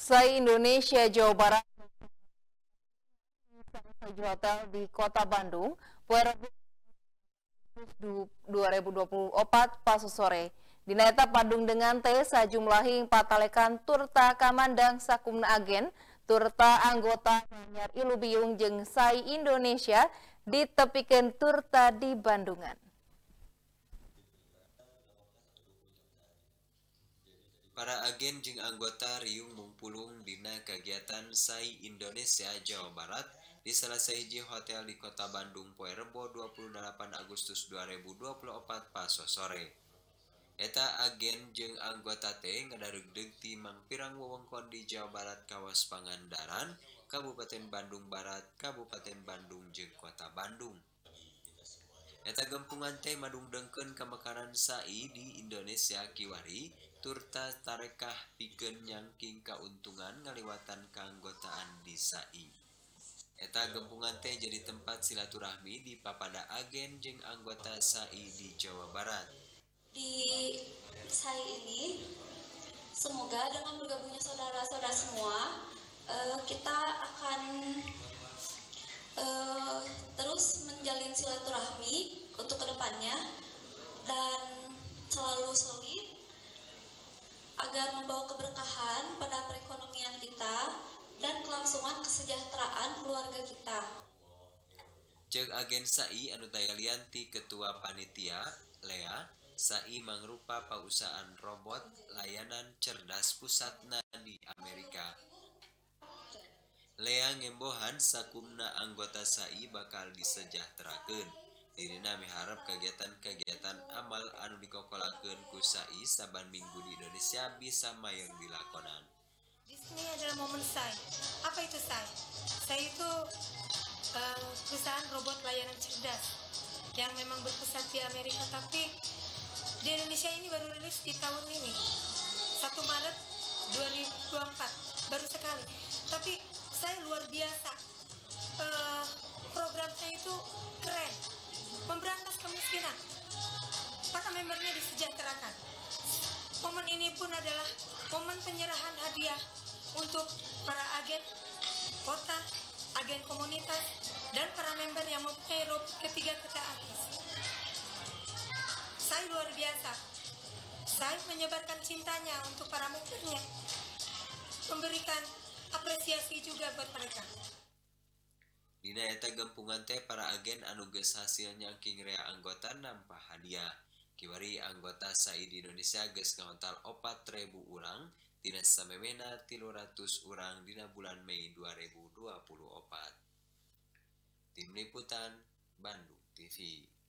Se-Indonesia Jawa Barat hotel di Kota Bandung, Puerto 2024 pas sore. Dina eta Padung dengan teh sajumlahing patalekan turta kamandang sakumna agen, turta anggota Anyar Ilubiung jeung Sai Indonesia ditepikeun turta di Bandungan. Para agen jeung anggota riung mumpulung dina kagiatan Sai Indonesia Jawa Barat di salah sahiji hotel di Kota Bandung poe Rebo 28 Agustus 2024 pas sore. Eta agen jeung anggota teh ngadaregdeg ti mangpirang wewengkon di Jawa Barat kawas Pangandaran, Kabupaten Bandung Barat, Kabupaten Bandung jeung Kota Bandung. Eta gempungan teh madungdengkeun kamakaran Sai di Indonesia kiwari turta tarekah pikeun nyangking kauntungan ngaliwatan kaanggotaan di Sai. Eta gempungan teh jadi tempat silaturahmi di papada agen jeung anggota Sai di Jawa Barat. Di Sai ini semoga dengan bergabungnya saudara-saudara semua kita akan terus menjalin silaturahmi untuk kedepannya dan selalu solid agar membawa keberkahan pada perekonomian kita dan kelangsungan kesejahteraan keluarga kita. Jeung agen Sai anu daya lianti ketua panitia Lea, Sai mangrupa pausahaan robot layanan cerdas pusatna di Amerika. Lea ngembohan sakumna anggota Sai bakal disejahterakeun. Dirina miharep kagiatan-kagiatan amal anu dikokolakeun ku Sai saban minggu di Indonesia bisa mayeng dilakonan. Di sini adalah momen Sai. Apa itu Sai? Sai itu perusahaan robot layanan cerdas yang memang berpusat di Amerika, tapi di Indonesia ini baru rilis di tahun ini 1 Maret 2024, baru sekali. Tapi saya luar biasa, programnya itu keren, memberantas kemiskinan, para membernya disejahterakan. Momen ini pun adalah momen penyerahan hadiah untuk para agen kota, agen komunitas, dan para member yang mempunyai robot ketiga kereta api. Saya luar biasa. Saya menyebarkan cintanya untuk para membernya, memberikan apresiasi juga buat mereka. Dina eta gempungan teh para agen anu geus hasil nyangking rea anggota nampah hadiah. Kiwari anggota Sai di Indonesia geus ngahontal 4.000 urang dina samemena 300 urang dina bulan Mei 2024. Tim Liputan Bandung TV.